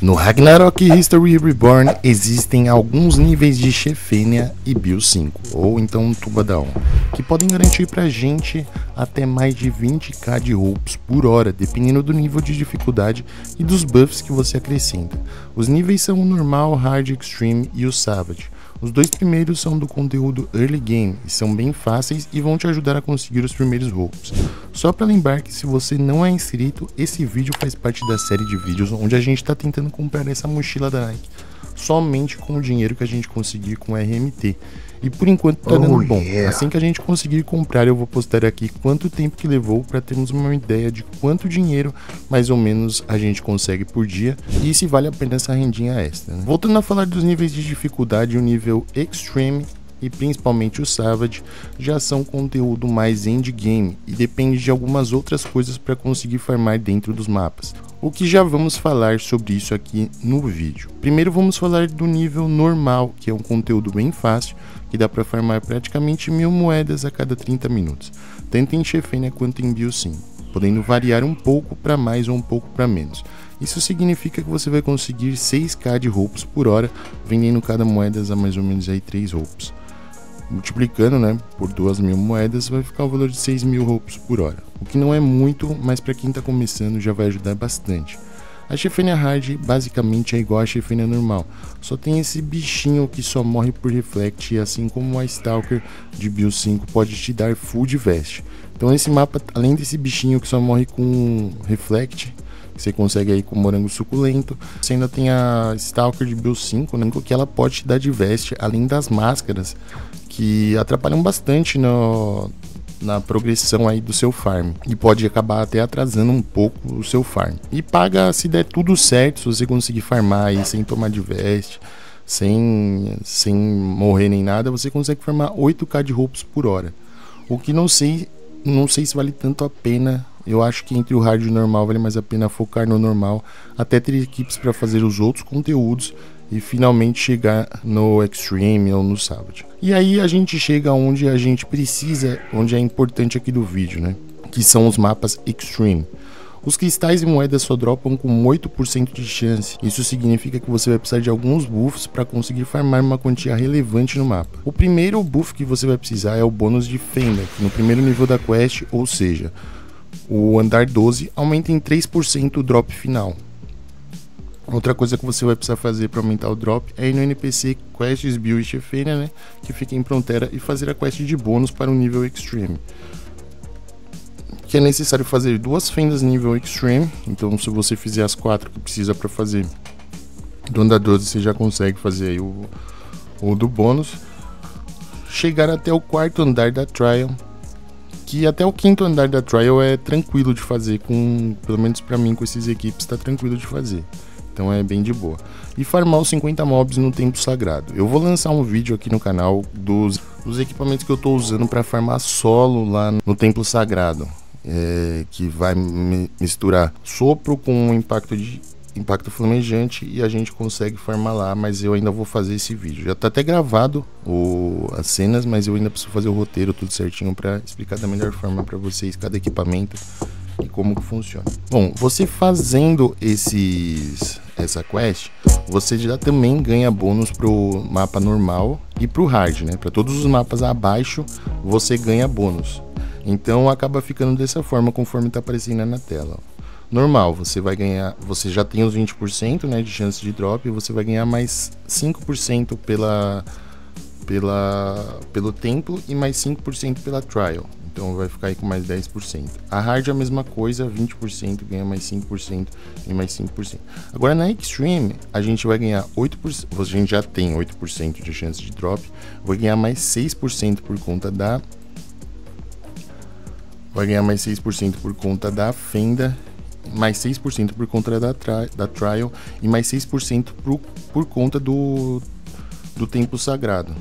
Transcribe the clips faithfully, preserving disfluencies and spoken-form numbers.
No Ragnarok History Reborn existem alguns níveis de Chefenia e Bio cinco, ou então Tuba da Honra, que podem garantir pra gente até mais de vinte k de roupas por hora, dependendo do nível de dificuldade e dos buffs que você acrescenta. Os níveis são o Normal, Hard, Extreme e o Savage. Os dois primeiros são do conteúdo Early Game e são bem fáceis e vão te ajudar a conseguir os primeiros roupas. Só para lembrar que se você não é inscrito, esse vídeo faz parte da série de vídeos onde a gente está tentando comprar essa mochila da Nike somente com o dinheiro que a gente conseguir com R M T. E por enquanto tá dando oh, bom. yeah. Assim que a gente conseguir comprar, eu vou postar aqui quanto tempo que levou para termos uma ideia de quanto dinheiro mais ou menos a gente consegue por dia e se vale a pena essa rendinha extra, né? Voltando a falar dos níveis de dificuldade, o nível Extreme e principalmente o Savage já são conteúdo mais endgame e depende de algumas outras coisas para conseguir farmar dentro dos mapas, o que já vamos falar sobre isso aqui no vídeo. Primeiro vamos falar do nível normal, que é um conteúdo bem fácil, que dá para farmar praticamente mil moedas a cada trinta minutos, tanto em Chefenia quanto em Bio cinco, podendo variar um pouco para mais ou um pouco para menos. Isso significa que você vai conseguir seis k de roupas por hora, vendendo cada moeda a mais ou menos aí três roupas. Multiplicando, né, por duas mil moedas, vai ficar o valor de seis mil roupas por hora, o que não é muito, mas para quem está começando já vai ajudar bastante. A Chefenia Hard basicamente é igual a Chefenia normal, só tem esse bichinho que só morre por Reflect, e assim como a Stalker de Bio cinco pode te dar full de veste. Então esse mapa, além desse bichinho que só morre com Reflect, que você consegue aí com morango suculento, você ainda tem a Stalker de Bio cinco, né, que ela pode te dar de veste, além das máscaras, que atrapalham bastante no, na progressão aí do seu farm e pode acabar até atrasando um pouco o seu farm. E paga se der tudo certo, se você conseguir farmar aí sem tomar de veste, sem, sem morrer nem nada, você consegue farmar oito k de roupas por hora, o que não sei, não sei se vale tanto a pena. Eu acho que entre o hard e o normal vale mais a pena focar no normal, até ter equipes para fazer os outros conteúdos e finalmente chegar no Extreme ou no Savage. E aí a gente chega onde a gente precisa, onde é importante aqui do vídeo, né? Que são os mapas Extreme. Os cristais e moedas só dropam com oito por cento de chance. Isso significa que você vai precisar de alguns buffs para conseguir farmar uma quantia relevante no mapa. O primeiro buff que você vai precisar é o bônus de Fenda, que no primeiro nível da quest, ou seja, o andar doze, aumenta em três por cento o drop final. Outra coisa que você vai precisar fazer para aumentar o drop é ir no N P C Quests Bio e Chefenia, né, que fica em Frontera, e fazer a quest de bônus para o nível Extreme. Que é necessário fazer duas fendas nível Extreme, então se você fizer as quatro que precisa para fazer do andar doze, você já consegue fazer aí o, o do bônus. Chegar até o quarto andar da Trial, que até o quinto andar da Trial é tranquilo de fazer, com, pelo menos para mim com esses equipes tá tranquilo de fazer. Então é bem de boa. E farmar os cinquenta mobs no Templo Sagrado. Eu vou lançar um vídeo aqui no canal dos, dos equipamentos que eu tô usando para farmar solo lá no Templo Sagrado. É, que vai misturar sopro com impacto de impacto flamejante e a gente consegue farmar lá, mas eu ainda vou fazer esse vídeo. Já tá até gravado o, as cenas, mas eu ainda preciso fazer o roteiro tudo certinho para explicar da melhor forma para vocês cada equipamento e como que funciona. Bom, você fazendo esses essa quest, você já também ganha bônus pro mapa normal e pro hard, né? Para todos os mapas abaixo você ganha bônus. Então acaba ficando dessa forma conforme tá aparecendo na tela. Normal, você vai ganhar, você já tem os vinte por cento, né, de chance de drop, e você vai ganhar mais cinco por cento pela pela pelo templo e mais cinco por cento pela trial. Então vai ficar aí com mais dez por cento. A hard é a mesma coisa, vinte por cento, ganha mais cinco por cento e mais cinco por cento. Agora na Extreme, a gente vai ganhar oito por cento, a gente já tem oito por cento de chance de drop, vai ganhar mais seis por cento por conta da vai ganhar mais seis por cento por conta da fenda, mais seis por cento por conta da, tri da trial e mais seis por cento por, por conta do, do Templo Sagrado,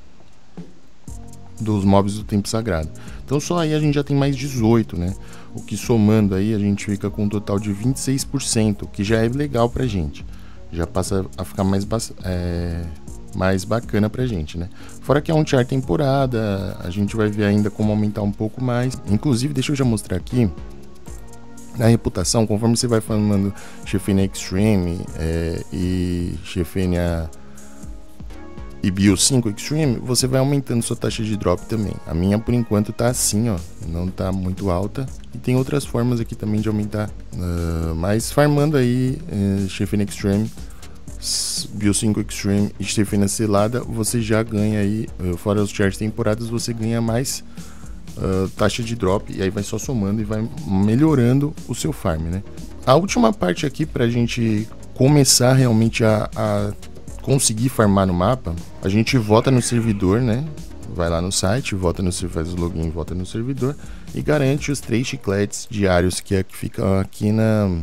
dos mobs do Templo Sagrado. Então só aí a gente já tem mais dezoito, né? O que somando aí a gente fica com um total de vinte e seis por cento, que já é legal pra gente. Já passa a ficar mais, é, mais bacana pra gente, né? Fora que é um tier temporada, a gente vai ver ainda como aumentar um pouco mais. Inclusive, deixa eu já mostrar aqui Na reputação, conforme você vai farmando Chefenia Extreme é, e Chefenia e Bio cinco Extreme, você vai aumentando sua taxa de drop também. A minha, por enquanto, tá assim, ó, não tá muito alta. E tem outras formas aqui também de aumentar. Uh, mas farmando aí uh, Chefenia Extreme, Bio cinco Extreme e Chefenia Selada, você já ganha aí, uh, fora os charts temporadas, você ganha mais uh, taxa de drop. E aí vai só somando e vai melhorando o seu farm, né? A última parte aqui pra gente começar realmente a... a conseguir farmar no mapa, a gente volta no servidor, né? Vai lá no site, volta no faz o login, volta no servidor e garante os três chicletes diários que, é, que ficam aqui na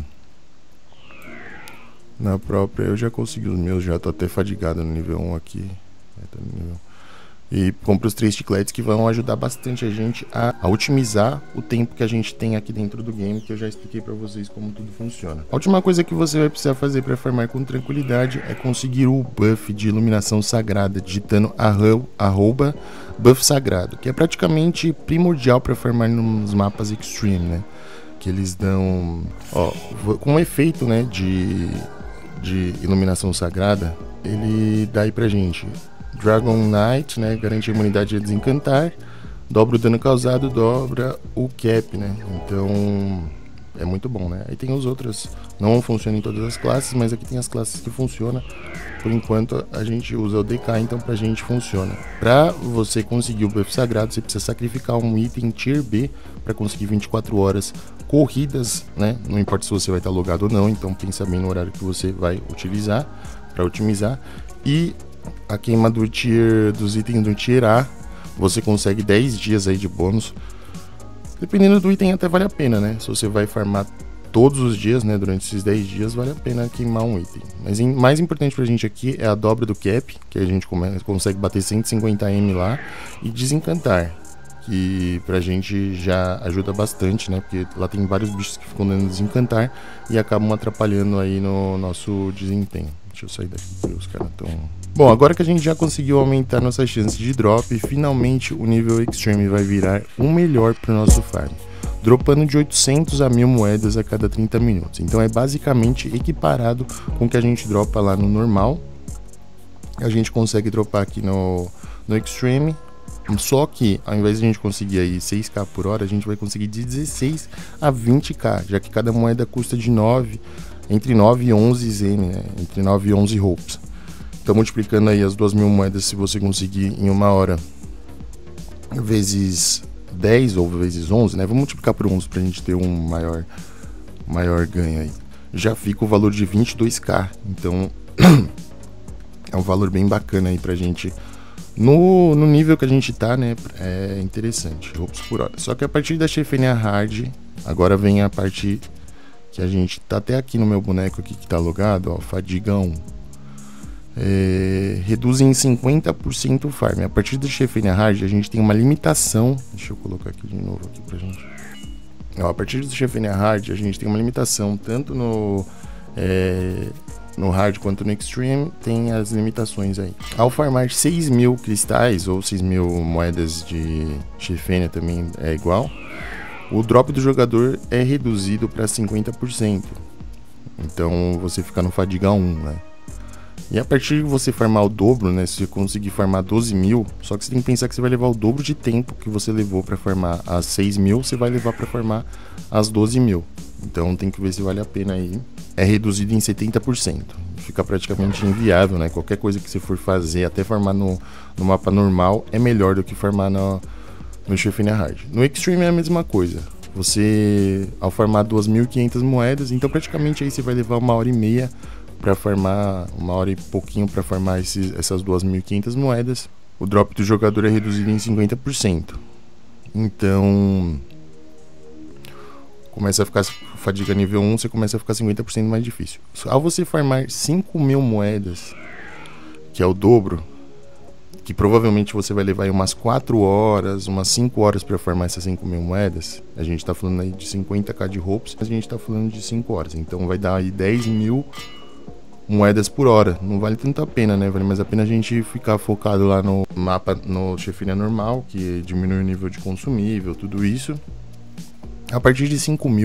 na própria. Eu já consegui os meus, já tô até fadigado no nível um aqui. É, tô no nível... E compra os três chicletes que vão ajudar bastante a gente a, a otimizar o tempo que a gente tem aqui dentro do game, que eu já expliquei para vocês como tudo funciona. A última coisa que você vai precisar fazer para farmar com tranquilidade é conseguir o buff de iluminação sagrada, digitando arroba buff sagrado, que é praticamente primordial para farmar nos mapas extreme, né? Que eles dão, ó, com efeito, né, de, de iluminação sagrada, ele dá aí pra gente Dragon Knight, né? Garante a imunidade a desencantar, dobra o dano causado, dobra o cap, né? Então é muito bom, né? Aí tem os outros, não funcionam em todas as classes, mas aqui tem as classes que funcionam. Por enquanto a gente usa o D K, então pra gente funciona. Pra você conseguir o buff sagrado, você precisa sacrificar um item tier B para conseguir vinte e quatro horas corridas, né? Não importa se você vai estar logado ou não, então pensa bem no horário que você vai utilizar para otimizar. E a queima do tier, dos itens do tier A, você consegue dez dias aí de bônus. Dependendo do item até vale a pena, né? Se você vai farmar todos os dias, né, durante esses dez dias, vale a pena queimar um item. Mas em, mais importante pra gente aqui é a dobra do cap, que a gente come, consegue bater cento e cinquenta M lá, e desencantar, que pra gente já ajuda bastante, né? Porque lá tem vários bichos que ficam dando desencantar e acabam atrapalhando aí no nosso desempenho. Deixa eu sair daqui, os caras estão... Bom, agora que a gente já conseguiu aumentar nossa chance de drop, finalmente o nível Extreme vai virar o melhor para o nosso farm, dropando de oitocentos a mil moedas a cada trinta minutos. Então é basicamente equiparado com o que a gente dropa lá no normal. A gente consegue dropar aqui no, no Extreme, só que ao invés de a gente conseguir aí seis K por hora, a gente vai conseguir de dezesseis a vinte K, já que cada moeda custa de nove, entre nove e onze Z M, né? Entre nove e onze hopes. Então, multiplicando aí as duas mil moedas, se você conseguir em uma hora, vezes dez ou vezes onze, né? Vamos multiplicar por onze para a gente ter um maior, maior ganho aí. Já fica o valor de vinte e dois K. Então, é um valor bem bacana aí pra gente. No, no nível que a gente tá, né? É interessante. Hopes por hora. Só que a partir da Chefenia Hard, agora vem a parte que a gente tá até aqui no meu boneco aqui que tá logado, ó, Fadiga um. É, reduz em cinquenta por cento o farm. A partir da Chefenia Hard a gente tem uma limitação. Deixa eu colocar aqui de novo aqui pra gente. Ó, a partir do Chefenia Hard a gente tem uma limitação tanto no é, no Hard quanto no Extreme. Tem as limitações aí. Ao farmar seis mil cristais ou seis mil moedas de Chefenia também é igual, o drop do jogador é reduzido para cinquenta por cento. Então você fica no Fadiga um, né? E a partir de você farmar o dobro, né? Se você conseguir farmar doze mil, só que você tem que pensar que você vai levar o dobro de tempo que você levou para farmar as seis mil, você vai levar para farmar as doze mil. Então tem que ver se vale a pena aí. É reduzido em setenta por cento. Fica praticamente inviável, né? Qualquer coisa que você for fazer, até farmar no, no mapa normal, é melhor do que farmar no, no Chefenia Hard. No Extreme é a mesma coisa. Você, ao farmar duas mil e quinhentas moedas, então praticamente aí você vai levar uma hora e meia para farmar, uma hora e pouquinho para farmar esses, essas duas mil e quinhentas moedas. O drop do jogador é reduzido em cinquenta por cento. Então, começa a ficar Fadiga nível um, você começa a ficar cinquenta por cento mais difícil. Ao você farmar cinco mil moedas, que é o dobro, que provavelmente você vai levar aí umas quatro horas, umas cinco horas para farmar essas cinco mil moedas. A gente tá falando aí de cinquenta K de hopes, a gente tá falando de cinco horas. Então vai dar aí dez mil moedas por hora. Não vale tanto a pena, né? Vale mais a pena a gente ficar focado lá no mapa, no Chefenia normal, que diminui o nível de consumível, tudo isso. A partir de cinco mil,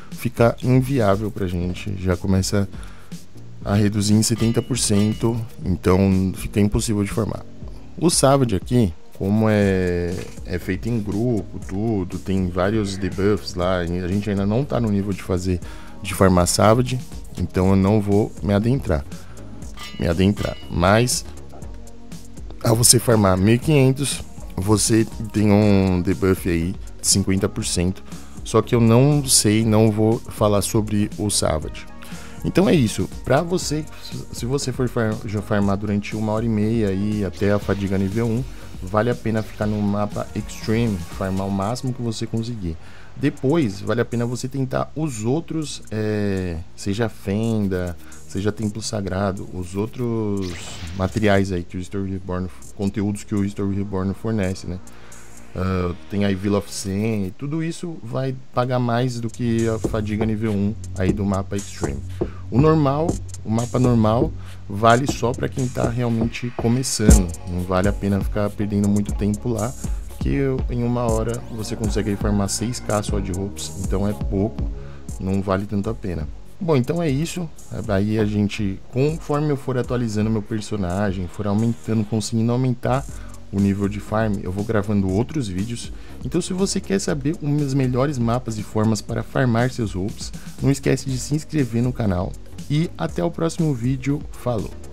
fica inviável pra gente, já começa a reduzir em setenta por cento, então fica impossível de farmar. O Savage aqui, como é, é feito em grupo, tudo, tem vários debuffs lá, a gente ainda não tá no nível de fazer, de farmar Savage, então eu não vou me adentrar, me adentrar, mas ao você farmar mil e quinhentos, você tem um debuff aí de cinquenta por cento, só que eu não sei, não vou falar sobre o Savage. Então é isso, pra você, se você for farmar durante uma hora e meia aí até a fadiga nível um, vale a pena ficar no mapa Extreme, farmar o máximo que você conseguir. Depois, vale a pena você tentar os outros, é, seja Fenda, seja Templo Sagrado, os outros materiais aí que o History Reborn, conteúdos que o History Reborn fornece, né? Uh, tem aí Villa of Sen, tudo isso vai pagar mais do que a fadiga nível um aí do mapa Extreme. O normal, o mapa normal vale só para quem tá realmente começando, não vale a pena ficar perdendo muito tempo lá, que em uma hora você consegue farmar seis K só de roupas, então é pouco, não vale tanto a pena. Bom, então é isso, aí a gente, conforme eu for atualizando meu personagem, for aumentando, conseguindo aumentar o nível de farm, eu vou gravando outros vídeos. Então se você quer saber os melhores mapas e formas para farmar seus roupas, não esquece de se inscrever no canal e até o próximo vídeo, falou!